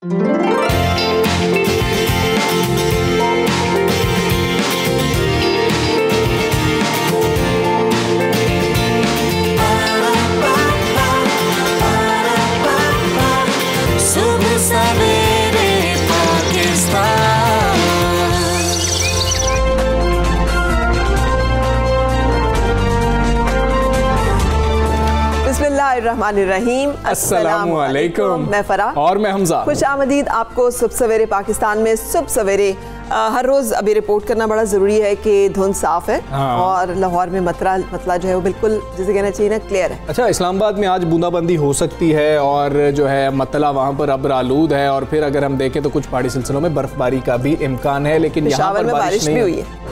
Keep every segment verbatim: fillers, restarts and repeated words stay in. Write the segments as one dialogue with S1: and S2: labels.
S1: बिस्मिल्लाहिर्रहमानिर्रहीम, अस्सलामु अलैकुम। मैं फराह
S2: और मैं हमजा।
S1: खुश आमदीद आपको सुबह सवेरे पाकिस्तान में। सुबह सवेरे हर रोज़ अभी रिपोर्ट करना बड़ा ज़रूरी है कि धुंध साफ है। हाँ। और लाहौर में मतला मतला जो है वो बिल्कुल जिसे कहना चाहिए ना क्लियर है।
S2: अच्छा, इस्लामाबाद में आज बूंदाबंदी हो सकती है और जो है मतला वहाँ पर अब्र आलूद है, और फिर अगर हम देखें तो कुछ पहाड़ी सिलसिलों में बर्फबारी का भी इम्कान है, लेकिन यहाँ पर बारिश भी हुई है।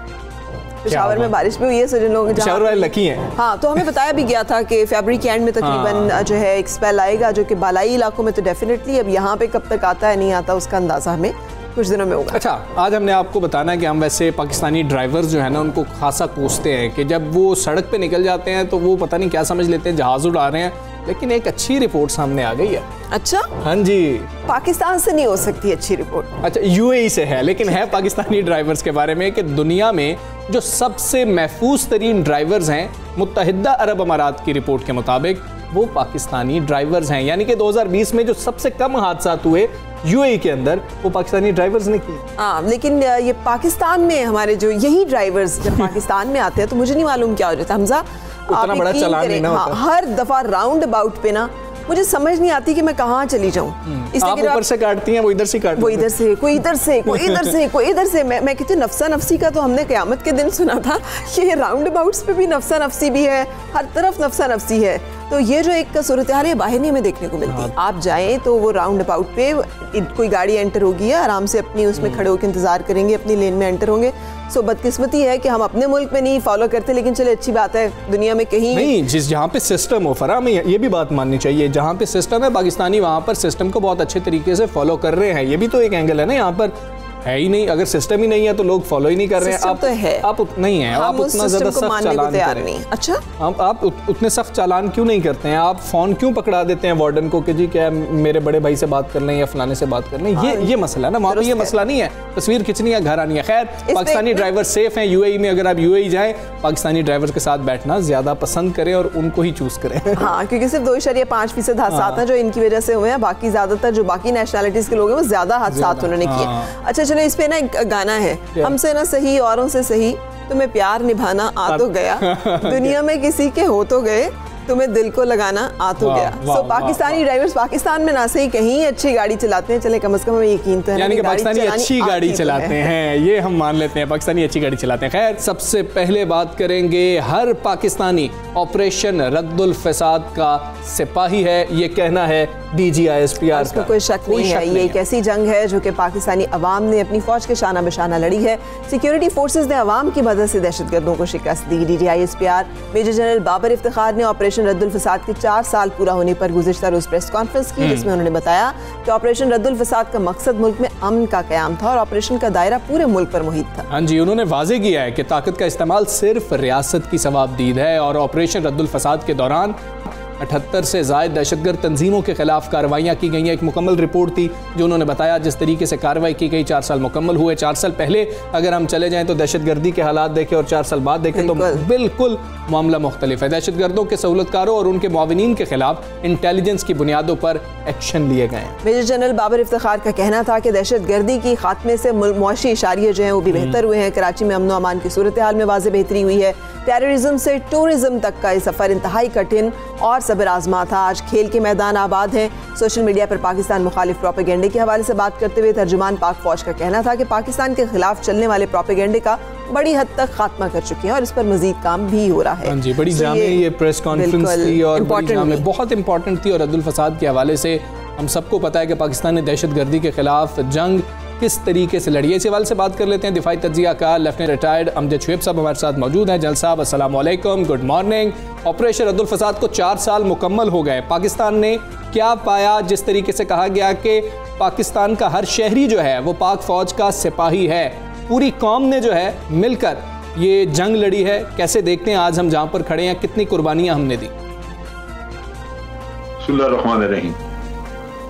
S1: पेशावर में बारिश भी हुई है, सो जिन लोग
S2: पेशावर वाले लकी हैं।
S1: हाँ, तो हमें बताया भी गया था कि फरवरी के एंड में तकरीबन हाँ। जो है एक स्पेल आएगा, जो कि बालाई इलाकों में तो डेफिनेटली, अब यहाँ पे कब तक आता है नहीं आता उसका अंदाजा हमें कुछ दिनों में होगा।
S2: अच्छा, आज हमने आपको बताना है कि हम वैसे पाकिस्तानी ड्राइवर्स जो है ना उनको खासा कोसते हैं कि जब वो सड़क पे निकल जाते हैं तो वो पता नहीं क्या समझ लेते हैं जहाज उड़ा रहे हैं, लेकिन एक अच्छी रिपोर्ट सामने आ गई है।
S1: अच्छा,
S2: हाँ जी,
S1: पाकिस्तान से नहीं हो सकती अच्छी रिपोर्ट।
S2: अच्छा, यूएई से है, लेकिन है पाकिस्तानी ड्राइवर्स के बारे में कि दुनिया में जो सबसे महफूज तरीन ड्राइवर्स हैं मुत्तहिदा अरब अमारात की रिपोर्ट के मुताबिक वो पाकिस्तानी ड्राइवर्स हैं। यानी कि दो हज़ार बीस में जो सबसे कम हादसा हुए यूएई के अंदर वो पाकिस्तानी ड्राइवर्स ने की।
S1: हाँ, लेकिन ये पाकिस्तान में हमारे जो यही ड्राइवर्स जब पाकिस्तान में आते हैं तो मुझे नहीं मालूम क्या हो जाता। हमजा,
S2: उतना बड़ा चालान नहीं ना होता।
S1: हाँ, हर दफा राउंड अबाउट पे ना मुझे समझ नहीं आती कि मैं कहाँ चली जाऊँ।
S2: आप ऊपर से काटती हैं, वो इधर से काटती हैं,
S1: वो इधर से, कोई इधर से, कोई इधर से, कोई इधर से। मैं मैं कहती नफ्सा नफ्सी का तो हमने क़यामत के दिन सुना था, ये राउंड अबाउट्स पे भी नफ्सा नफ्सी भी है, हर तरफ नफ्सा नफ्सी है। तो ये जो एक सूरत हाल है बाहर नहीं हमें देखने को मिलती। आप जाएं तो वो राउंड अबाउट पे कोई गाड़ी एंटर होगी, आराम से अपनी उसमें खड़े होकर इंतजार करेंगे, अपनी लेन में एंटर होंगे। सो बदकिस्मती है कि हम अपने मुल्क में नहीं फॉलो करते, लेकिन चले अच्छी बात है दुनिया में कहीं
S2: नहीं, जिस जहाँ पे सिस्टम हो फरा में ये भी बात माननी चाहिए, जहाँ पे सिस्टम है पाकिस्तानी वहाँ पर सिस्टम को बहुत अच्छे तरीके से फॉलो कर रहे हैं। ये भी तो एक एंगल है ना, यहाँ पर है ही नहीं, अगर सिस्टम ही नहीं है तो लोग फॉलो ही नहीं कर रहे हैं।
S1: आप तो है,
S2: आप नहीं है, आप उतना ज्यादा सख्त चालान
S1: करें। अच्छा,
S2: आप आप उतने सख्त चालान क्यों नहीं करते हैं? आप फोन क्यों पकड़ा देते हैं वार्डन को कि जी क्या मेरे बड़े भाई से बात कर लें या फलाने से बात कर लें? ये ये मसला है ना, वहाँ पे ये मसला नहीं है, तस्वीर खिंचनी है, घर आनी है। खैर, पाकिस्तानी ड्राइवर सेफ हैं यूएई में। अगर आप यूएई जाएं, पाकिस्तानी ड्राइवर के साथ बैठना ज्यादा पसंद करें और उनको ही चूज करें।
S1: हाँ, क्योंकि सिर्फ दो इशारिया पाँच फीसद हादसात हैं जो इनकी वजह से हुए हैं, बाकी ज्यादातर जो बाकी नेशनलिटीज के लोग हैं वो ज्यादा हादसात उन्होंने किए। अच्छा चलो, इस पे ना गाना है, हमसे ना सही औरों से सही, तुम्हें प्यार निभाना आ तो गया, दुनिया में किसी के हो तो गए, तुम्हें दिल को लगाना आ तो गया। सो पाकिस्तानी ड्राइवर्स पाकिस्तान में ना सही कहीं अच्छी गाड़ी चलाते हैं, चले कम से कम हमें यकीन तो है,
S2: यानी कि पाकिस्तानी अच्छी गाड़ी चलाते हैं, ये हम मान लेते हैं, पाकिस्तानी अच्छी गाड़ी चलाते हैं। खैर, सबसे पहले बात करेंगे, हर पाकिस्तानी ऑपरेशन रद्दुल फसाद का सिपाही है, ये कहना है डीजीआईएसपीआर का।
S1: कोई शक नहीं है, ये एक ऐसी जंग है जो कि पाकिस्तानी अवाम ने अपनी फौज के शाना बशाना लड़ी है। सिक्योरिटी फोर्सेज ने अवाम की मदद से दहशतगर्दों को शिकस्त दी। DG ISPR major general Babar Iftikhar ने ऑपरेशन रद्दुल फसाद के चार साल पूरा होने पर गुज़िश्ता रोज प्रेस कॉन्फ्रेंस की, जिसमें उन्होंने बताया कि ऑपरेशन रद्दुल फसाद का मकसद मुल्क में अमन का क़याम था और ऑपरेशन का दायरा पूरे मुल्क पर मुहित था।
S2: हाँ जी, उन्होंने वाज़ेह किया है कि ताकत का इस्तेमाल सिर्फ रियासत की सवाबदीद है और ऑपरेशन रद्दुल फसाद के दौरान अठहत्तर से ज़ायद दहशतगर्द तंजीमों के खिलाफ कार्रवाइयाँ की गई हैं। एक मुकम्मल रिपोर्ट थी जो उन्होंने बताया जिस तरीके से कार्रवाई की गई। चार साल मुकम्मल हुए। चार साल पहले अगर हम चले जाएं तो दहशतगर्दी के हालात देखें और चार साल बाद देखें तो बिल्कुल मामला मुख्तलिफ है। दहशतगर्दों के सहूलतकारों और उनके मुआविनीन के खिलाफ इंटेलिजेंस की बुनियादों पर एक्शन लिए गए हैं।
S1: मेजर जनरल बाबर इफ्तिखार का कहना था कि दहशतगर्दी की खात्मे से मुआशी इशारे जो हैं वो भी बेहतर हुए हैं। कराची में अमन व अमान की सूरत हाल में वाज़ेह बेहतरी हुई है। टेररिज्म से टूरिज्म तक का ये सफ़र इंतहाई कठिन और सब्र आजमा था। आज खेल के मैदान आबाद हैं। सोशल मीडिया पर पाकिस्तान मुखालिफ प्रोपेगेंडे के हवाले से बात करते हुए तर्जुमान पाक फौज का कहना था कि पाकिस्तान के खिलाफ चलने वाले प्रोपेगेंडे का बड़ी हद तक खात्मा कर चुके हैं और इस पर मजीद काम भी हो रहा है।
S2: हाँ जी, बड़ी so जामे ये, ये प्रेस कॉन्फ्रेंस थी और बड़ी जामे बहुत इंपॉर्टेंट थी और रद्दुल फसाद के हवाले से हम सबको पता है कि पाकिस्तान ने दहशतगर्दी के खिलाफ जंग किस तरीके से लड़ी है। इस हवाले से बात कर लेते हैं। दिफाई तज्जिया का लेफ्टिनेंट रिटायर्ड अमजद शुएब साहब हमारे साथ मौजूद हैं। जनरल साहब अस्सलाम वालेकुम, गुड मॉर्निंग। ऑपरेशन रद्दुल फसाद को चार साल मुकम्मल हो गए। पाकिस्तान ने क्या पाया? जिस तरीके से कहा गया कि पाकिस्तान का हर शहरी जो है वो पाक फौज का सिपाही है, पूरी कौम ने जो है मिलकर ये जंग लड़ी है। कैसे देखते हैं आज हम जहाँ पर खड़े हैं, कितनी कुर्बानियाँ हमने दी?
S3: बिस्मिल्लाहिर्रहमानिर्रहीम।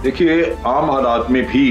S3: देखिए, आम हालात में भी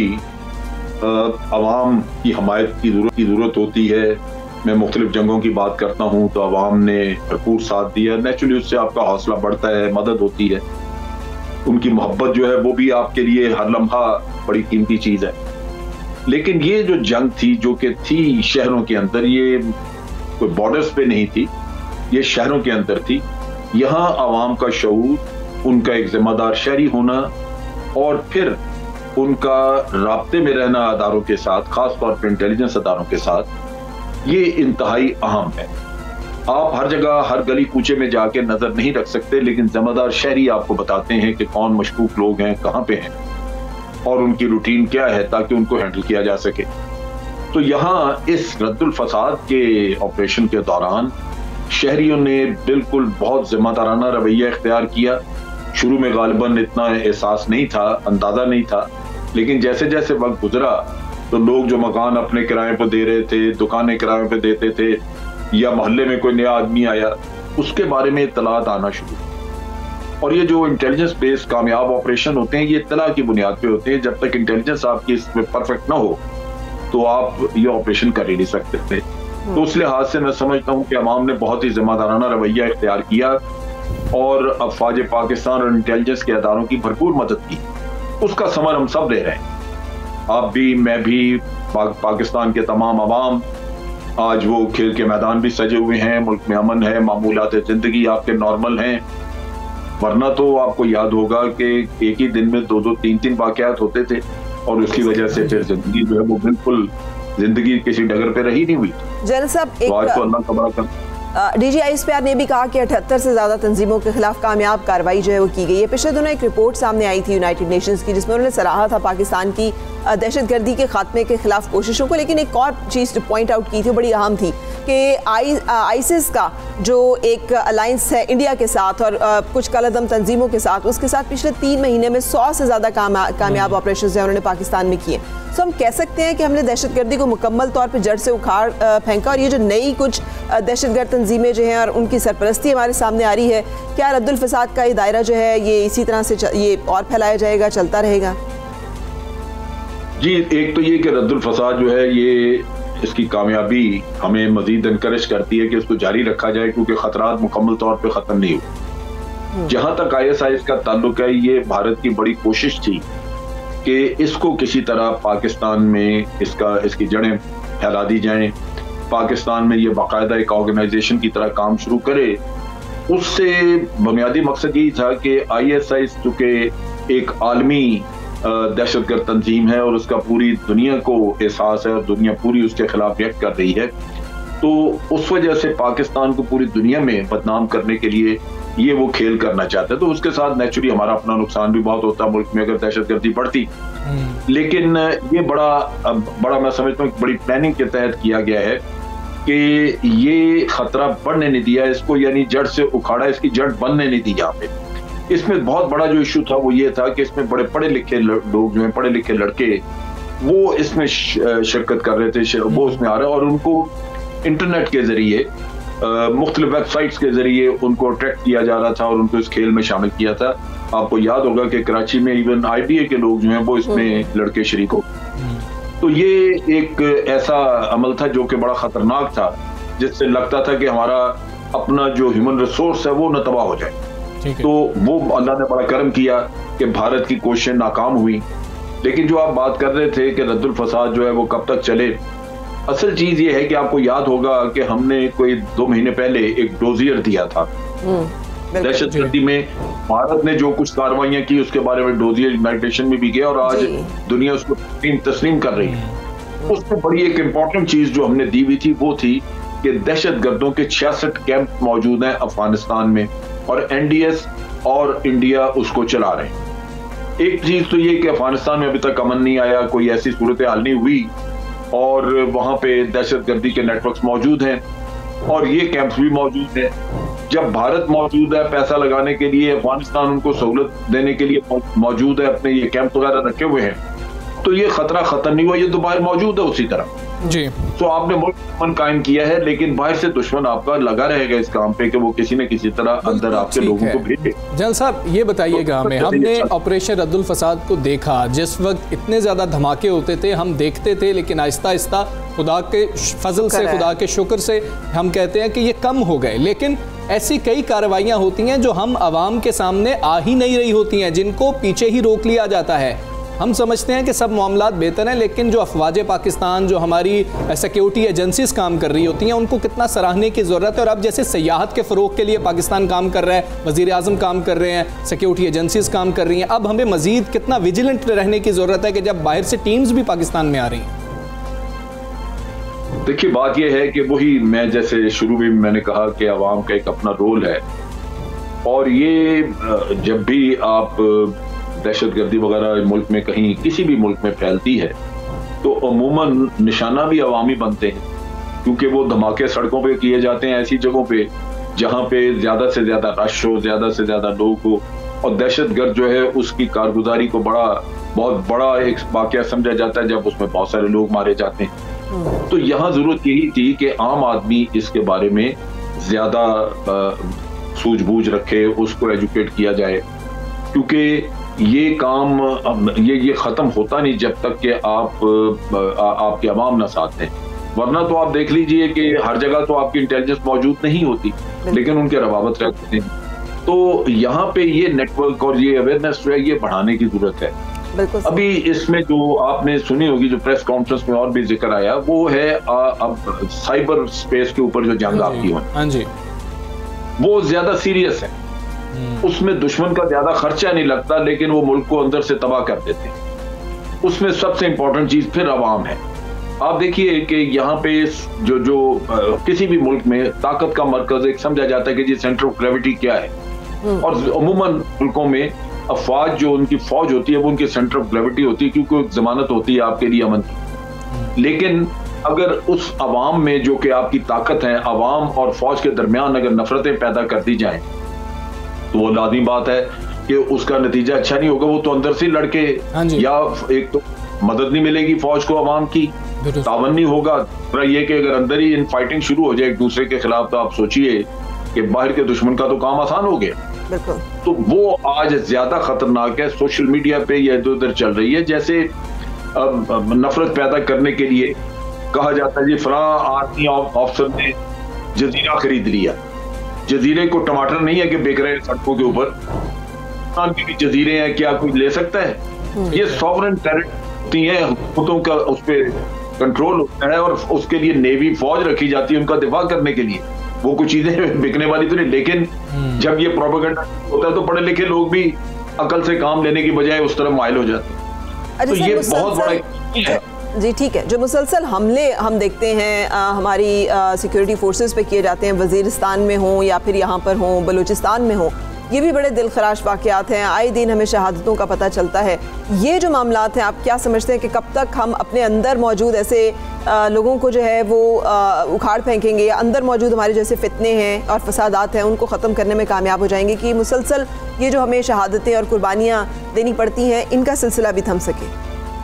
S3: अवाम की हमायत की जरूरत की जरूरत होती है। मैं मुख्तलिफ जंगों की बात करता हूँ तो अवाम ने भरपूर साथ दिया, नेचुरली उससे आपका हौसला बढ़ता है, मदद होती है। उनकी मोहब्बत जो है वो भी आपके लिए हर लम्हा बड़ी कीमती चीज़ है। लेकिन ये जो जंग थी, जो कि थी शहरों के अंदर, ये कोई बॉर्डर्स पे नहीं थी, ये शहरों के अंदर थी। यहाँ अवाम का शऊर, उनका एक जिम्मेदार शहरी होना और फिर उनका राब्ते में रहना अदारों के साथ, खास तौर पर इंटेलिजेंस अदारों के साथ, ये इंतहाई अहम है। आप हर जगह हर गली कूचे में जाके नजर नहीं रख सकते, लेकिन जिम्मेदार शहरी आपको बताते हैं कि कौन मशकूक लोग हैं, कहाँ पे हैं और उनकी रूटीन क्या है, ताकि उनको हैंडल किया जा सके। तो यहाँ इस रद्दुल फसाद के ऑपरेशन के दौरान शहरियों ने बिल्कुल बहुत जिम्मेदाराना रवैया इख्तियार किया। शुरू में गालिबन इतना एहसास नहीं था, अंदाजा नहीं था, लेकिन जैसे जैसे वक्त गुजरा तो लोग जो मकान अपने किराए पर दे रहे थे, दुकानें किराए पर देते थे, या मोहल्ले में कोई नया आदमी आया, उसके बारे में इत्तलात आना शुरू। और ये जो इंटेलिजेंस बेस्ड कामयाब ऑपरेशन होते हैं, ये इत्तला की बुनियाद पे होते हैं। जब तक इंटेलिजेंस आपकी इसमें परफेक्ट ना हो तो आप ये ऑपरेशन कर ही नहीं सकते थे। तो उस लिहाज से मैं समझता हूँ कि अवाम ने बहुत ही जिम्मेदाराना रवैया इख्तियार किया और अफवाज पाकिस्तान और इंटेलिजेंस के अदारों की भरपूर मदद की। उसका समर हम सब ले रहे हैं, आप भी, मैं भी, पा, पाकिस्तान के तमाम अवाम। आज वो खेल के मैदान भी सजे हुए हैं, मुल्क में अमन है, मामूलात जिंदगी आपके नॉर्मल हैं। वरना तो आपको याद होगा कि एक ही दिन में दो दो तीन तीन वाकयात होते थे और उसकी वजह से फिर जिंदगी जो है वो बिल्कुल जिंदगी किसी डगर पे रही नहीं हुई।
S1: जनरल साहब,
S3: तो आज तो अल्लाह का बड़ा कर
S1: डीजी आईएसपीआर ने भी कहा कि अठहत्तर से ज्यादा तंजीमों के खिलाफ कामयाब कार्रवाई जो है वो की गई है। पिछले दिनों एक रिपोर्ट सामने आई थी यूनाइटेड नेशंस की, जिसमें उन्होंने सराहा था पाकिस्तान की दहशतगर्दी के खात्मे के खिलाफ कोशिशों को। लेकिन एक और चीज़ जो पॉइंट आउट की थी, बड़ी अहम थी, कि आई आईसिस का जो एक अलायंस है इंडिया के साथ और आ, कुछ कलदम तंजीमों के साथ, उसके साथ पिछले तीन महीने में सौ से ज़्यादा कामयाब ऑपरेशन जो है उन्होंने पाकिस्तान में किए। तो हम कह सकते हैं कि हमने दहशतगर्दी को मुकम्मल तौर पर जड़ से उखाड़ फेंका। और ये जो नई कुछ दहशतगर्द तंजीमें जो हैं और उनकी सरपरस्ती हमारे सामने आ रही है, क्या रद्दुल फसाद का ये दायरा जो है ये इसी तरह से ये और फैलाया जाएगा, चलता रहेगा?
S3: जी, एक तो ये कि रद्दुल फसाद जो है ये, इसकी कामयाबी हमें मजीद इनकरेज करती है कि इसको जारी रखा जाए, क्योंकि खतरात मुकम्मल तौर पे ख़त्म नहीं हुए। जहाँ तक आई एस आई एस का ताल्लुक है, ये भारत की बड़ी कोशिश थी कि इसको किसी तरह पाकिस्तान में इसका इसकी जड़ें फैला दी जाएं, पाकिस्तान में ये बाकायदा एक ऑर्गेनाइजेशन की तरह काम शुरू करे। उससे बुनियादी मकसद यही था कि आई एस आई एस चूँकि एक आलमी दहशतगर्द तंजीम है और उसका पूरी दुनिया को एहसास है और दुनिया पूरी उसके खिलाफ रिएक्ट कर रही है, तो उस वजह से पाकिस्तान को पूरी दुनिया में बदनाम करने के लिए ये वो खेल करना चाहते हैं। तो उसके साथ नेचुरली हमारा अपना नुकसान भी बहुत होता है मुल्क में अगर दहशतगर्दी बढ़ती। लेकिन ये बड़ा बड़ा मैं समझता हूँ बड़ी प्लानिंग के तहत किया गया है कि ये खतरा बढ़ने नहीं दिया इसको, यानी जड़ से उखाड़ा, इसकी जड़ बनने नहीं दी यहाँ पे। इसमें बहुत बड़ा जो इशू था वो ये था कि इसमें बड़े पढ़े लिखे लोग जो हैं, पढ़े लिखे लड़के, वो इसमें शिरकत कर रहे थे, वो उसमें आ रहे हैं और उनको इंटरनेट के जरिए मुख्तलिफ वेबसाइट्स के जरिए उनको अट्रैक्ट किया जा रहा था और उनको इस खेल में शामिल किया था। आपको याद होगा कि कराची में इवन आई बी ए के लोग जो हैं वो इसमें लड़के शरीक हो। तो ये एक ऐसा अमल था जो कि बड़ा खतरनाक था, जिससे लगता था कि हमारा अपना जो ह्यूमन रिसोर्स है वो न तबाह हो जाए। तो वो अल्लाह ने बड़ा करम किया कि भारत की कोशिशें नाकाम हुई। लेकिन जो आप बात कर रहे थे कि रद्दुल फसाद जो है वो कब तक चले, असल चीज ये है कि आपको याद होगा कि हमने कोई दो महीने पहले एक डोजियर दिया था दहशतगर्दी में। भारत ने जो कुछ कार्रवाइयां की उसके बारे में डोजियर यूनाइटेड नेशन में भी गया और आज दुनिया उसको तस्लीम कर रही है। उसमें बड़ी एक इम्पोर्टेंट चीज जो हमने दी हुई थी वो थी कि दहशतगर्दों के छियासठ कैंप मौजूद हैं अफगानिस्तान में और एन डी एस और इंडिया उसको चला रहे हैं। एक चीज तो ये कि अफगानिस्तान में अभी तक अमन नहीं आया, कोई ऐसी सूरत हाल नहीं हुई और वहां पे दहशतगर्दी के नेटवर्क्स मौजूद हैं और ये कैंप्स भी मौजूद हैं। जब भारत मौजूद है पैसा लगाने के लिए, अफगानिस्तान उनको सहूलत देने के लिए मौजूद है, अपने ये कैंप वगैरह रखे हुए हैं तो ये खतरा खत्म नहीं हुआ, ये तो बाहर मौजूद है उसी तरह
S2: जी।
S3: तो आपने मुल्क अमन कायम किया है, लेकिन बाहर से दुश्मन आपका लगा रहेगा इस काम पे कि वो किसी न किसी तरह अंदर आपके लोगों को भेजे।
S2: जनरल साहब ये बताइएगा हमें, हमने ऑपरेशन रद्दुल फसाद को देखा, जिस वक्त इतने ज्यादा धमाके होते थे हम देखते थे, लेकिन आहिस्ता आहिस्ता खुदा के फजल से, खुदा के शुक्र से हम कहते हैं कि ये कम हो गए, लेकिन ऐसी कई कार्रवाइयां होती हैं जो हम आवाम के सामने आ ही नहीं रही होती हैं, जिनको पीछे ही रोक लिया जाता है। हम समझते हैं कि सब मामलात बेहतर हैं, लेकिन जो अफवाज पाकिस्तान, जो हमारी सिक्योरिटी एजेंसीज काम कर रही होती हैं, उनको कितना सराहने की ज़रूरत है। और अब जैसे सयाहत के फ़रोग के लिए पाकिस्तान काम कर रहा है, वज़ीर आज़म काम कर रहे हैं, सिक्योरिटी एजेंसीज काम कर रही हैं, अब हमें मज़ीद कितना विजिलेंट रहने की ज़रूरत है कि जब बाहर से टीम्स भी पाकिस्तान में आ रही हैं।
S3: देखिए बात यह है कि वही मैं जैसे शुरू में मैंने कहा कि अवाम का एक अपना रोल है, और ये जब भी आप दहशतगर्दी वगैरह मुल्क में कहीं किसी भी मुल्क में फैलती है तो अमूमन निशाना भी अवामी बनते हैं, क्योंकि वो धमाके सड़कों पे किए जाते हैं ऐसी जगहों पे जहाँ पे ज्यादा से ज्यादा रश हो, ज्यादा से ज्यादा लोग हो, और दहशतगर्द जो है उसकी कारगुजारी को बड़ा बहुत बड़ा एक वाकया समझा जाता है जब उसमें बहुत सारे लोग मारे जाते हैं। तो यहाँ जरूरत यही थी कि आम आदमी इसके बारे में ज्यादा सूझबूझ रखे, उसको एजुकेट किया जाए, क्योंकि ये काम ये ये खत्म होता नहीं जब तक कि आप आ, आपके अवाम ना साथ हैं। वरना तो आप देख लीजिए कि हर जगह तो आपकी इंटेलिजेंस मौजूद नहीं होती, लेकिन उनके रवाबत रखते हैं। तो यहाँ पे ये नेटवर्क और ये अवेयरनेस जो है ये बढ़ाने की जरूरत है। अभी इसमें जो आपने सुनी होगी, जो प्रेस कॉन्फ्रेंस में और भी जिक्र आया, वो है आ, अब साइबर स्पेस के ऊपर जो जंग आपकी हो वो ज्यादा सीरियस है। उसमें दुश्मन का ज्यादा खर्चा नहीं लगता, लेकिन वो मुल्क को अंदर से तबाह कर देते हैं। उसमें सबसे इंपॉर्टेंट चीज फिर अवाम है। आप देखिए कि यहाँ पे जो जो आ, किसी भी मुल्क में ताकत का मरकज एक समझा जाता है कि जी सेंटर ऑफ ग्रेविटी क्या है, और अमूमन मुल्कों में अफवाज जो उनकी फौज होती है वो उनकी सेंटर ऑफ ग्रेविटी होती है, क्योंकि एक जमानत होती है आपके लिए अमन की। लेकिन अगर उस अवाम में जो कि आपकी ताकत है, अवाम और फौज के दरमियान अगर नफरतें पैदा कर दी जाएं तो वो लाज़मी बात है कि उसका नतीजा अच्छा नहीं होगा। वो तो अंदर से लड़के, या एक तो मदद नहीं मिलेगी फौज को अवाम की, तावन नहीं होगा। ये कि अगर अंदर ही इन फाइटिंग शुरू हो जाए एक दूसरे के खिलाफ, तो आप सोचिए कि बाहर के दुश्मन का तो काम आसान हो गया। तो वो आज ज्यादा खतरनाक है। सोशल मीडिया पे ये इधर उधर चल रही है, जैसे अब नफरत पैदा करने के लिए कहा जाता है जी फलां आर्मी ऑफिसर ने जजीरा खरीद लिया। जजीरे को टमाटर नहीं है कि बिक रहे सड़कों के ऊपर, की भी जजीरे हैं, क्या कोई ले सकता है? ये सॉवरेन टेरिटरी है, हुकूमतों का उस पर कंट्रोल होता है, और उसके लिए नेवी फौज रखी जाती है उनका दिफा करने के लिए। वो कुछ चीजें बिकने वाली तो नहीं, लेकिन जब ये प्रोपेगेंडा होता है तो पढ़े लिखे लोग भी अकल से काम लेने की बजाय उस तरफ माइल हो जाते हैं। तो ये बहुत बड़ा है।
S1: जी ठीक है, जो मुसलसल हमले हम देखते हैं आ, हमारी सिक्योरिटी फोर्सेस पे किए जाते हैं, वज़ीरिस्तान में हों या फिर यहाँ पर हों, बलूचिस्तान में हों, ये भी बड़े दिलखराश वाक़यात हैं। आए दिन हमें शहादतों का पता चलता है। ये जो मामलात हैं, आप क्या समझते हैं कि कब तक हम अपने अंदर मौजूद ऐसे आ, लोगों को जो है वो आ, उखाड़ फेंकेंगे, या अंदर मौजूद हमारे जैसे फितने हैं और फसादात हैं उनको ख़त्म करने में कामयाब हो जाएंगे कि मुसलसल ये जो हमें शहादतें और कुर्बानियाँ देनी पड़ती हैं इनका सिलसिला भी थम सके?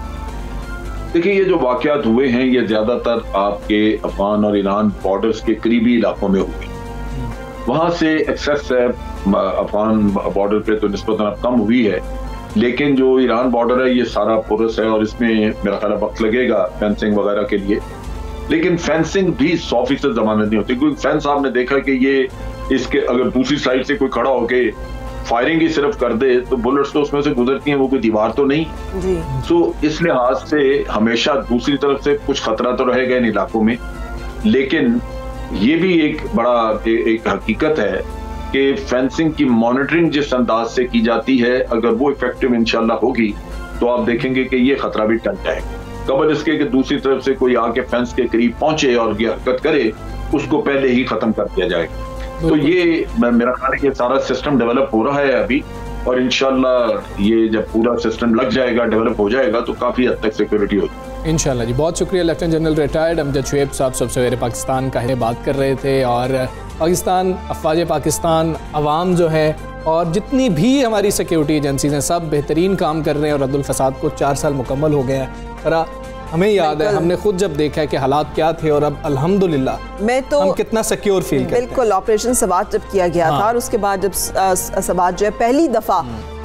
S3: देखिए ये जो वाक़यात हुए हैं ये ज्यादातर आपके अफगान और ईरान बॉर्डर्स के करीबी इलाकों में हुए। वहां से एक्सेस है अफगान बॉर्डर पे तो निस्बतन अब कम हुई है, लेकिन जो ईरान बॉर्डर है ये सारा पुरस है, और इसमें मेरा ख्याल वक्त लगेगा फेंसिंग वगैरह के लिए। लेकिन फेंसिंग भी सौ फीसद जमानत नहीं होती, क्योंकि फेंस आपने देखा कि ये इसके अगर दूसरी साइड से कोई खड़ा होके फायरिंग ही सिर्फ कर दे तो बुलेट्स तो उसमें से गुजरती हैं, वो कोई दीवार तो नहीं। तो इस लिहाज से हमेशा दूसरी तरफ से कुछ खतरा तो रहेगा इन इलाकों में। लेकिन ये भी एक बड़ा ए, एक हकीकत है कि फेंसिंग की मॉनिटरिंग जिस अंदाज से की जाती है, अगर वो इफेक्टिव इंशाल्लाह होगी तो आप देखेंगे कि ये खतरा भी टल जाएगा। कबल इसके कि दूसरी तरफ से कोई आके फेंस के करीब पहुंचे और ये हरकत करे, उसको पहले ही खत्म कर दिया जाएगा। तो ये मेरा ख्याल है कि सारा सिस्टम डेवलप हो रहा है अभी, और इंशाल्लाह ये जब पूरा सिस्टम लग जाएगा, डेवलप हो जाएगा, तो काफी हद तक सिक्योरिटी होगी
S2: इंशाल्लाह। जी बहुत शुक्रिया lieutenant general retired Amjad Shoaib साहब, सब सवेरे पाकिस्तान का है बात कर रहे थे। और पाकिस्तान, अफवाज पाकिस्तान, अवाम जो है और जितनी भी हमारी सिक्योरिटी एजेंसीज हैं सब बेहतरीन काम कर रहे हैं और रद्दुल फसाद को चार साल मुकम्मल हो गए हैं। पर हमें याद है, हमने खुद जब देखा है कि हालात क्या थे और अब अल्हम्दुलिल्लाह
S1: मैं तो
S2: हम कितना सिक्योर फील करते हैं।
S1: बिल्कुल, ऑपरेशन सवात जब किया गया हाँ। था और उसके बाद जब सवात जो है पहली दफ़ा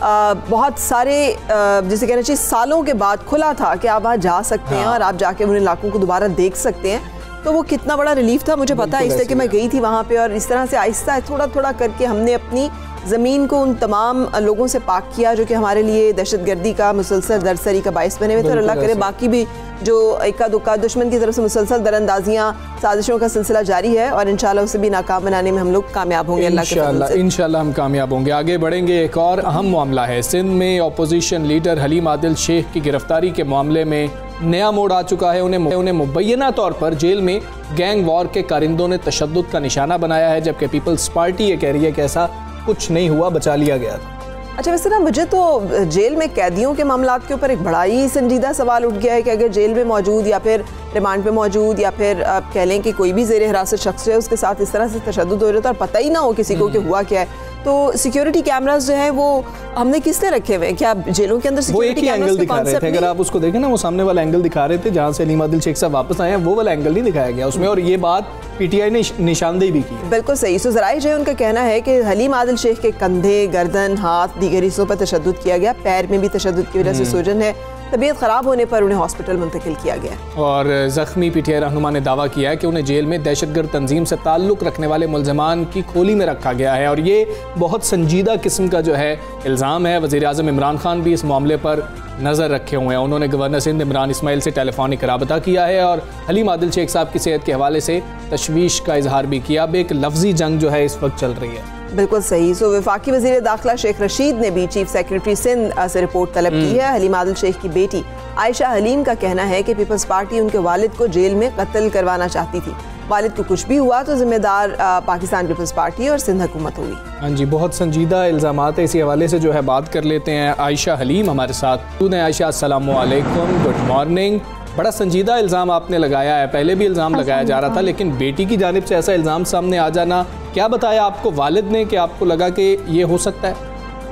S1: बहुत सारे जिसे कहना चाहिए सालों के बाद खुला था कि आप वहाँ जा सकते हैं हाँ। और आप जाके उन इलाकों को दोबारा देख सकते हैं, तो वो कितना बड़ा रिलीफ था मुझे पता है, इसलिए कि मैं गई थी वहाँ पे और इस तरह से आहिस्ता थोड़ा थोड़ा करके हमने अपनी ज़मीन को उन तमाम लोगों से पाक किया जो कि हमारे लिए दहशतगर्दी का मुसलसल दरसरी का बायस बने हुए थे। और अल्लाह करे बाकी भी जो इक्का दुक्का दुश्मन की तरफ से मुसलसल दरअंदाजियाँ साजिशों का सिलसिला जारी है और इंशाल्लाह उसे भी नाकाम बनाने में हम लोग कामयाब होंगे।
S2: इंशाल्लाह इंशाल्लाह हम कामयाब होंगे। आगे बढ़ेंगे। एक और अहम मामला है, सिंध में अपोजिशन लीडर हलीम आदिल शेख की गिरफ्तारी के मामले में नया मोड़ आ चुका है। उन्हें उन्हें मुबैना तौर पर जेल में गैंग वॉर के कारिंदों ने तशद्दुद का निशाना बनाया है, जबकि पीपल्स पार्टी ये कह रही है कि ऐसा कुछ नहीं हुआ, बचा लिया गया था।
S1: अच्छा, वैसे ना मुझे तो जेल में कैदियों के मामलात के ऊपर एक बड़ा ही संजीदा सवाल उठ गया है कि अगर जेल में मौजूद या फिर रिमांड पे मौजूद या फिर आप कह लें कि कोई भी ज़ेर हिरासत शख्स है उसके साथ इस तरह से तशद्दुद हो रहा था और पता ही ना हो किसी को कि हुआ क्या है, तो सिक्योरिटी कैमरास जो है वो हमने किसने रखे हुए हैं? क्या जेलों के अंदर
S2: वो एक ही एंगल दिखा रहे थे, अगर आप उसको देखें ना, वो सामने वाला एंगल दिखा रहे थे जहाँ से हलीम आदिल शेख साहब वापस आए हैं, वो वाला एंगल नहीं दिखाया गया उसमें, और ये बात पीटीआई ने निशानदेही भी की।
S1: बिल्कुल सही। सो ज़राए जो है उनका कहना है कि हलीम आदिल शेख के कंधे, गर्दन, हाथ, दीगर हिस्सों पर तशद्दुद किया गया, पैर में भी तशद्दुद की वजह से सूजन है, तबीयत ख़राब होने पर उन्हें हॉस्पिटल मुंतकिल किया गया।
S2: और ज़ख्मी पीटीआई रहनुमा ने दावा किया है कि उन्हें जेल में दहशतगर्द तंजीम से ताल्लुक़ रखने वाले मुल्ज़मान की खोली में रखा गया है और ये बहुत संजीदा किस्म का जो है इल्ज़ाम है। वज़ीर आज़म इमरान खान भी इस मामले पर नज़र रखे हुए हैं। उन्होंने गवर्नर सिंध इमरान इस्माइल से टेलीफोनिक राबता किया है और हलीम आदिल शेख साहब की सेहत के हवाले से तशवीश का इजहार भी किया। अब एक लफ्जी जंग जो है इस वक्त चल रही है।
S1: बिल्कुल सही। सो वफाकी वज़ीर दाखिला शेख रशीद ने भी चीफ सेक्रेटरी सिंध से रिपोर्ट तलब की है। हलीम आदिल शेख की बेटी आयशा हलीम का कहना है कि पीपल्स पार्टी उनके वालिद को जेल में कत्ल करवाना चाहती थी। वालिद को कुछ भी हुआ तो जिम्मेदार पाकिस्तान पीपल्स पार्टी और सिंध हुकूमत होगी।
S2: हाँ जी, बहुत संजीदा इल्ज़ामात है। इसी हवाले से जो है बात कर लेते हैं। आयशा हलीम हमारे साथ। तूने आयशा, अस्सलामु अलैकुम, गुड मॉर्निंग। बड़ा संजीदा इल्ज़ाम आपने लगाया है, पहले भी इल्ज़ाम लगाया जा रहा था, लेकिन बेटी की जानिब से ऐसा इल्ज़ाम सामने आ जाना, क्या बताया आपको वालिद ने कि आपको लगा कि ये हो सकता है?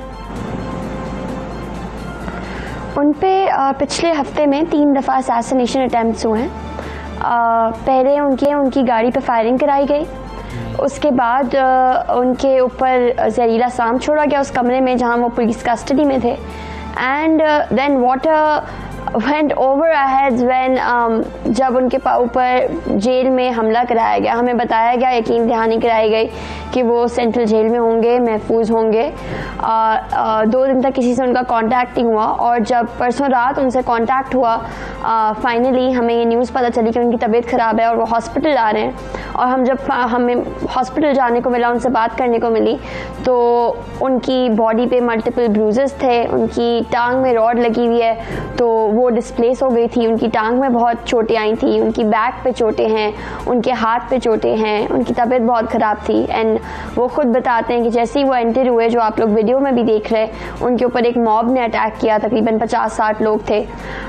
S4: उन पे पिछले हफ्ते में तीन दफ़ा असैसिनेशन अटैम्प्ट्स हुए हैं। पहले उनके उनकी गाड़ी पे फायरिंग कराई गई, उसके बाद उनके ऊपर जहरीला साम छोड़ा गया उस कमरे में जहाँ वो पुलिस कस्टडी में थे। And then water went over our heads when जब उनके ऊपर जेल में हमला कराया गया, हमें बताया गया, यकीन दहानी कराई गई कि वो सेंट्रल जेल में होंगे, महफूज होंगे। आ, आ, दो दिन तक किसी से उनका कांटेक्ट नहीं हुआ और जब परसों रात उनसे कांटेक्ट हुआ, फाइनली हमें ये न्यूज़ पता चली कि उनकी तबीयत ख़राब है और वो हॉस्पिटल आ रहे हैं। और हम जब हमें हॉस्पिटल जाने को मिला, उनसे बात करने को मिली, तो उनकी बॉडी पे मल्टीपल ब्रूजेस थे, उनकी टांग में रॉड लगी हुई है तो वो डिस्प्लेस हो गई थी, उनकी टांग में बहुत चोटें आई थी, उनकी बैक पे चोटें हैं, उनके हाथ पे चोटें हैं, उनकी तबीयत बहुत ख़राब थी। एंड वो खुद बताते हैं कि जैसे ही वो एंटर हुए, जो आप लोग वीडियो में भी देख रहे हैं, उनके ऊपर एक मॉब ने अटैक किया, तकरीबन पचास साठ लोग थे।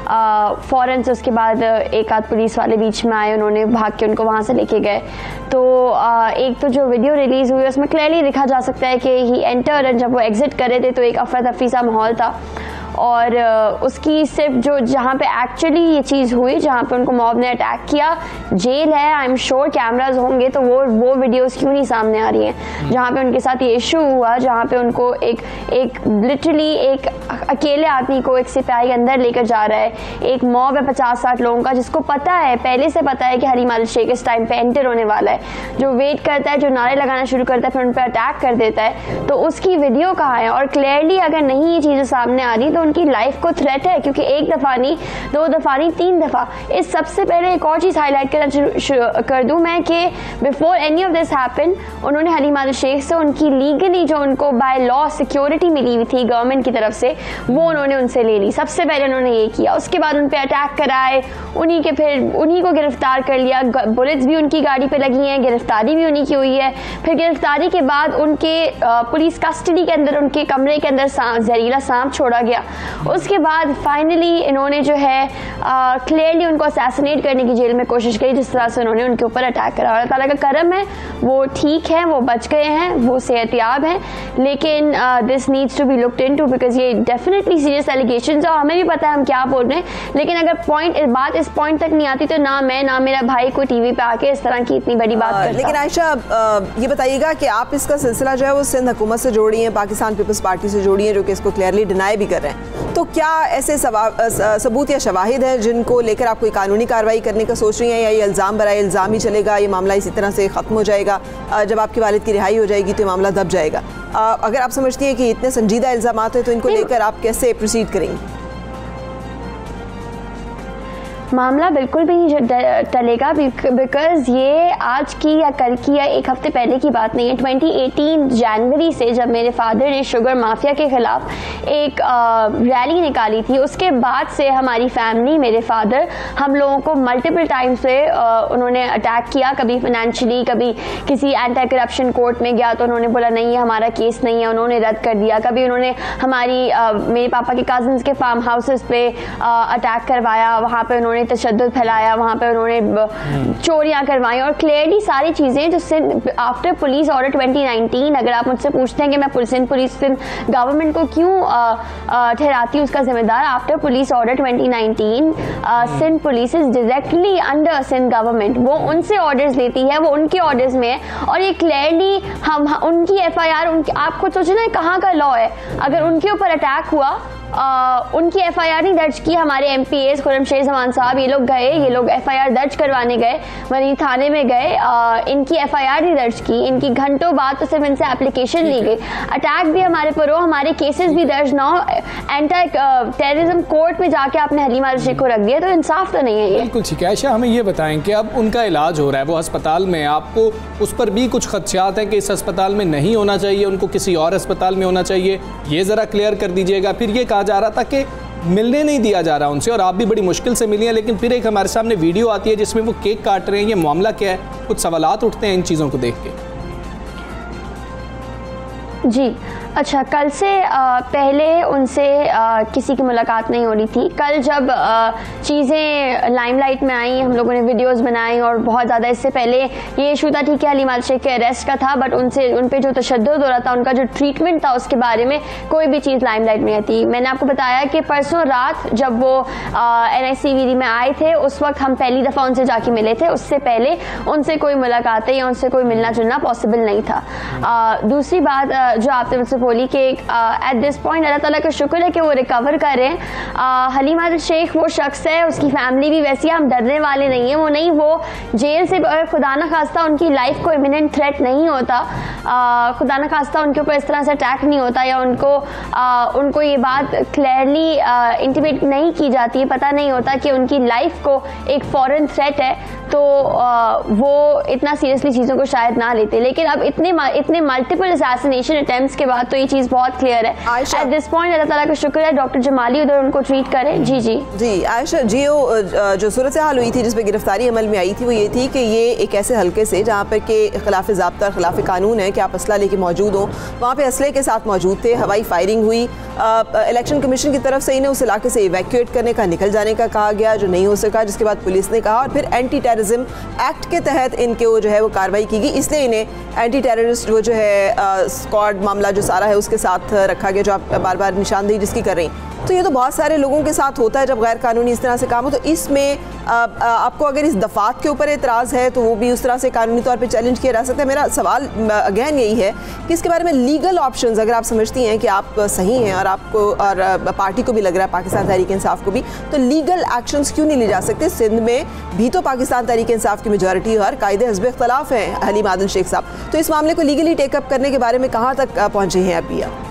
S4: फ़ौरन से उसके बाद एक आध पुलिस वाले बीच में आए, उन्होंने भाग के उनको वहाँ से लेके गए। तो आ, एक तो जो वीडियो रिलीज़ हुई उसमें क्लियरली देखा जा सकता है कि ही एंटर, एंड जब वो एग्जिट कर रहे थे तो एक अफरा तफरी सा माहौल था। और उसकी सिर्फ जो जहाँ पे एक्चुअली ये चीज़ हुई, जहाँ पे उनको मॉब ने अटैक किया, जेल है, आई एम श्योर कैमराज होंगे, तो वो वो वीडियोस क्यों नहीं सामने आ रही हैं जहाँ पे उनके साथ ये इशू हुआ, जहाँ पे उनको एक एक लिटरली एक अकेले आदमी को एक सिपाही अंदर लेकर जा रहा है, एक मॉब है पचास साठ लोगों का, जिसको पता है, पहले से पता है कि हलीम आदिल शेख इस टाइम पे एंटर होने वाला है, जो वेट करता है, जो नारे लगाना शुरू करता है, फिर उन पर अटैक कर देता है। तो उसकी वीडियो कहाँ है? और क्लियरली अगर नहीं ये चीज़ें सामने आ रही तो उनकी लाइफ को थ्रेट है, क्योंकि एक दफ़ा नहीं, दो दफ़ा नहीं, तीन दफ़ा। इस सबसे पहले एक और चीज़ हाईलाइट करना कर दूं मैं कि before any of this happen, उन्होंने हलीम आदिल शेख से उनकी लीगली जो उनको बाय लॉ सिक्योरिटी मिली हुई थी गवर्नमेंट की तरफ से, वो उन्होंने उनसे ले ली। सबसे पहले उन्होंने ये किया, उसके बाद उन पर अटैक कराए, उन्हीं के फिर उन्हीं को गिरफ्तार कर लिया, बुलेट्स भी उनकी गाड़ी पे लगी हैं, गिरफ्तारी भी उन्हीं की हुई है। फिर गिरफ्तारी के बाद उनके पुलिस कस्टडी के अंदर, उनके कमरे के अंदर जहरीला सांप छोड़ा गया, उसके बाद फाइनली इन्होंने जो है क्लियरली उनको असैसिनेट करने की जेल में कोशिश करी, जिस तरह से उन्होंने उनके ऊपर अटैक करा। अल्लाह ताला का करम है, वो ठीक है, वो बच गए हैं, वो सेहतयाब हैं, लेकिन this needs to be looked into because ये डेफिनेटली सीरियस एलिगेशंस और हमें भी पता है हम क्या बोल रहे हैं, लेकिन अगर पॉइंट बात इस पॉइंट तक नहीं आती तो ना मैं ना मेरा भाई को टीवी पे आके इस तरह की इतनी बड़ी बात करता।
S1: लेकिन आयशा ये बताइएगा कि आप इसका सिलसिला जो है वो सिंध हुकूमत से जोड़ी हैं, पाकिस्तान पीपल्स पार्टी से जोड़ी हैं, जो कि इसको क्लियरली डिनाई भी कर रहे हैं, तो क्या ऐसे सबूत या शवाहिद हैं जिनको लेकर आप कोई कानूनी कार्रवाई करने का सोच रही हैं, या ये इल्ज़ाम बराए इल्ज़ाम ही चलेगा, ये मामला इसी तरह से ख़त्म हो जाएगा, जब आपके वालिद की रिहाई हो जाएगी तो ये मामला दब जाएगा? अगर आप समझती हैं कि इतने संजीदा इल्ज़ाम हैं तो इनको लेकर आप कैसे प्रोसीड करेंगी?
S4: मामला बिल्कुल भी नहीं टलेगा बिकॉज ये आज की या कल की या एक हफ्ते पहले की बात नहीं है। ट्वेंटी एटीन जनवरी से जब मेरे फादर ने शुगर माफिया के ख़िलाफ़ एक रैली निकाली थी, उसके बाद से हमारी फैमिली, मेरे फादर, हम लोगों को मल्टीपल टाइम से उन्होंने अटैक किया। कभी फाइनेंशियली, कभी किसी एंटी करप्शन कोर्ट में गया तो उन्होंने बोला नहीं ये हमारा केस नहीं है, उन्होंने रद्द कर दिया। कभी उन्होंने हमारी आ, मेरे पापा के कज़न्स के फार्म हाउसेस पे अटैक करवाया, वहाँ पे उन्होंने तशद्दुद फैलाया, वहाँ पे उन्होंने चोरियां करवाई और क्लियरली सारी चीज़ें जिससे after police order twenty nineteen, अगर आप मुझसे पूछते हैं कि मैं सिंध पुलिस सिंध गवर्नमेंट को क्यों ठहराती हूँ उसका जिम्मेदार, after police order twenty nineteen Sindh police is directly under Sindh government, वो उनसे ऑर्डर्स लेती है, वो उनके ऑर्डर्स में है और ये क्लियरली हम उनकी एफ आई आर, उनकी आप खुद सोचें ना कहाँ का लॉ है, अगर उनके ऊपर अटैक हुआ आ, उनकी एफ आई आर नहीं दर्ज की, हमारे M P S Khurram Sheikh Zaman साहब ये लोग गए, ये लोग एफ आई आर दर्ज करवाने गए, वहीं थाने में गए, आ, इनकी एफ आई आर नहीं दर्ज की, इनकी घंटों बाद तो सिर्फ इनसे एप्लीकेशन ली गई, अटैक भी हमारे पर हो, हमारे केसेस भी दर्ज ना हो, एंटी टेररिज्म कोर्ट में जाके आपने हलीमा शेख को रख दिया, तो इंसाफ तो नहीं है ये।
S2: बिल्कुल ठीक है। आयशा, हमें ये बताएं कि अब उनका इलाज हो रहा है, वो अस्पताल में, आपको उस पर भी कुछ खदशात हैं कि इस अस्पताल में नहीं होना चाहिए, उनको किसी और अस्पताल में होना चाहिए, ये ज़रा क्लियर कर दीजिएगा। फिर ये कहा जा रहा था कि मिलने नहीं दिया जा रहा उनसे, और आप भी बड़ी मुश्किल से मिली हैं, लेकिन फिर एक हमारे सामने वीडियो आती है जिसमें वो केक काट रहे हैं, ये मामला क्या है? कुछ सवालात उठते हैं इन चीज़ों को देख के।
S4: जी अच्छा, कल से आ, पहले उनसे आ, किसी की मुलाकात नहीं हो रही थी। कल जब चीज़ें लाइमलाइट में आई, हम लोगों ने वीडियोस बनाई और बहुत ज़्यादा, इससे पहले ये इशू था ठीक है हलीमा शेख के अरेस्ट का था, बट उनसे उन पे जो तशद्दुद हो रहा था, उनका जो ट्रीटमेंट था, उसके बारे में कोई भी चीज़ लाइमलाइट में आई थी। मैंने आपको बताया कि परसों रात जब वो N I C V D में आए थे, उस वक्त हम पहली दफ़ा उनसे जाके मिले थे, उससे पहले उनसे कोई मुलाकातें या उनसे कोई मिलना जुलना पॉसिबल नहीं था। आ, दूसरी बात आ, जो आपने मुझसे बोली कि एट दिस पॉइंट अल्लाह ताला का शुक्र है कि वो रिकवर कर रहे हैं। हलीमा शेख वो शख्स है, उसकी फैमिली भी वैसी है, हम डरने वाले नहीं हैं, वो नहीं, वो जेल से खुदा न खास्ता उनकी लाइफ को इमिनेंट थ्रेट नहीं होता, आ, खुदा न खास्ता उनके ऊपर इस तरह से अटैक नहीं होता, या उनको आ, उनको ये बात क्लियरली इंटीमेट नहीं की जाती है, पता नहीं होता कि उनकी लाइफ को एक फॉरेन थ्रेट है, तो आ, वो इतना सीरियसली चीज़ों को शायद ना लेते। लेकिन अब इतने इतने मल्टीपल असैसिनेशन अटेम्प्ट्स के बाद तो ये चीज़ बहुत क्लियर है। एट दिस पॉइंट अल्लाह ताला का शुक्र है डॉक्टर जमाली उधर उनको ट्रीट करें। जी जी
S1: जी आयशा, जियो जो सूरत हाल हुई थी जिसमें गिरफ्तारी अमल में आई थी, वो ये थी कि ये एक ऐसे हल्के से जहाँ पर के खिलाफ ज़ाब्ता और खिलाफ कानून है कि आप असला लेके मौजूद हो, वहाँ पे असले के साथ मौजूद थे, हवाई फायरिंग हुई, इलेक्शन कमीशन की तरफ से इन्हें उस इलाके से इवैक्यूएट करने का, निकल जाने का कहा गया, जो नहीं हो सका, जिसके बाद पुलिस ने कहा और फिर एंटी टेररिज्म एक्ट के तहत इनके वो जो है वो कार्रवाई की गई, इसलिए इन्हें एंटी टेररिस्ट वो जो है स्क्वाड मामला जो सारा है उसके साथ रखा गया, जो आप बार बार निशानदेही जिसकी कर रही। तो ये तो बहुत सारे लोगों के साथ होता है जब गैर कानूनी इस तरह से काम हो, तो इसमें आ, आ, आपको अगर इस दफात के ऊपर एतराज़ है तो वो भी उस तरह से कानूनी तौर पे चैलेंज किया जा सकता है। मेरा सवाल अगेन यही है कि इसके बारे में लीगल ऑप्शंस, अगर आप समझती हैं कि आप सही हैं और आपको और पार्टी को भी लग रहा है, पाकिस्तान तहरीक इंसाफ को भी, तो लीगल एक्शंस क्यों नहीं ले जा सकते? सिंध में भी तो पाकिस्तान तहरीक इंसाफ की मेजॉरिटी और कायदे हिज़्ब इख्तलाफ हैं हलीम आदिल शेख साहब, तो इस मामले को लीगली टेकअप करने के बारे में कहाँ तक पहुँचे हैं अभी आप?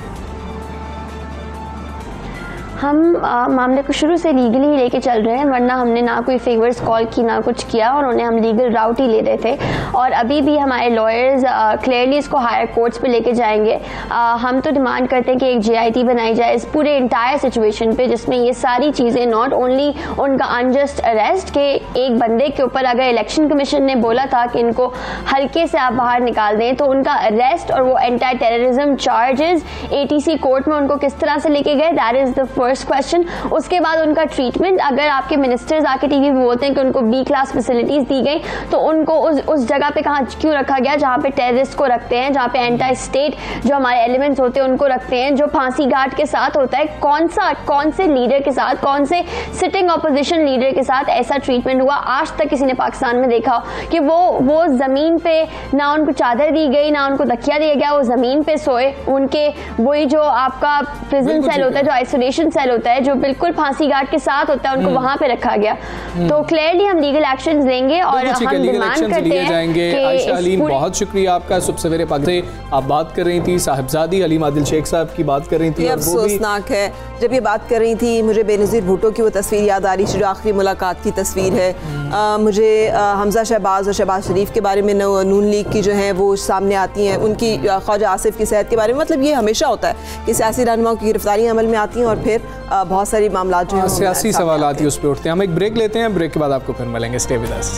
S4: हम आ, मामले को शुरू से लीगली ही लेके चल रहे हैं, वरना हमने ना कोई फेवर्स कॉल की ना कुछ किया, और उन्हें हम लीगल राउट ही ले रहे थे। और अभी भी हमारे लॉयर्स क्लियरली इसको हायर कोर्ट्स पे लेके जाएंगे। आ, हम तो डिमांड करते हैं कि एक जे आई टी बनाई जाए इस पूरे इंटायर सिचुएशन पे, जिसमें ये सारी चीज़ें, नॉट ओनली उनका अनजस्ट अरेस्ट के एक बंदे के ऊपर अगर इलेक्शन कमीशन ने बोला था कि इनको हल्के से आप बाहर निकाल दें, तो उनका अरेस्ट और वो anti terrorism charges A T C court में उनको किस तरह से लेके गए, that is the first first question. उसके बाद उनका ट्रीटमेंट, अगर आपके मिनिस्टर्स आके टीवी पे बोलते हैं कि उनको बी क्लास फैसिलिटीज दी गई, तो उनको उस उस जगह पे कहाँ क्यों रखा गया जहाँ पे टेररिस्ट को रखते हैं, जहाँ पे एंटी स्टेट जो हमारे एलिमेंट्स होते हैं उनको रखते हैं, जो फांसी घाट के साथ होता है। कौन सा कौन से लीडर के साथ, कौन से सिटिंग ऑपोजिशन लीडर के साथ ऐसा ट्रीटमेंट हुआ आज तक किसी ने पाकिस्तान में देखा हो कि वो वो जमीन पे ना उनको चादर दी गई, ना उनको तकिया दिया गया, वो जमीन पे सोए। उनके वही जो आपका प्रिजन सेल होता है, जो आइसोलेशन सेल होता है, जो बिल्कुल फांसी घाट के साथ होता है, उनको वहां पे रखा गया। तो क्लियरली हम लीगल एक्शन लेंगे और हम डिमांड करते हैं कि
S2: आयशा हलीम, बहुत शुक्रिया आपका। सुबह सवेरे पाक से आप बात कर रही थी, साहिबजादी हलीम आदिल शेख साहब की बात कर रही थी।
S1: अफसोसनाक है, जब ये बात कर रही थी मुझे बेनज़ीर भुट्टो की वो तस्वीर याद आ रही थी जो आखिरी मुलाकात की तस्वीर है। आ, मुझे आ, हमजा शहबाज और शहबाज शरीफ के बारे में नून लीग की जो है वो सामने आती हैं, उनकी ख्वाजा आसिफ की सेहत के बारे में। मतलब ये हमेशा होता है कि सियासी रहनुमाओं की गिरफ्तारियाँ अमल में आती हैं और फिर आ, बहुत सारी मामला जो है
S2: सियासी सवाल आती है उस पर उठते हैं। हम एक ब्रेक लेते हैं, ब्रेक के बाद आपको फिर मिलेंगे। Stay with us.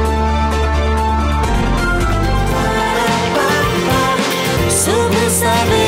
S5: सुबह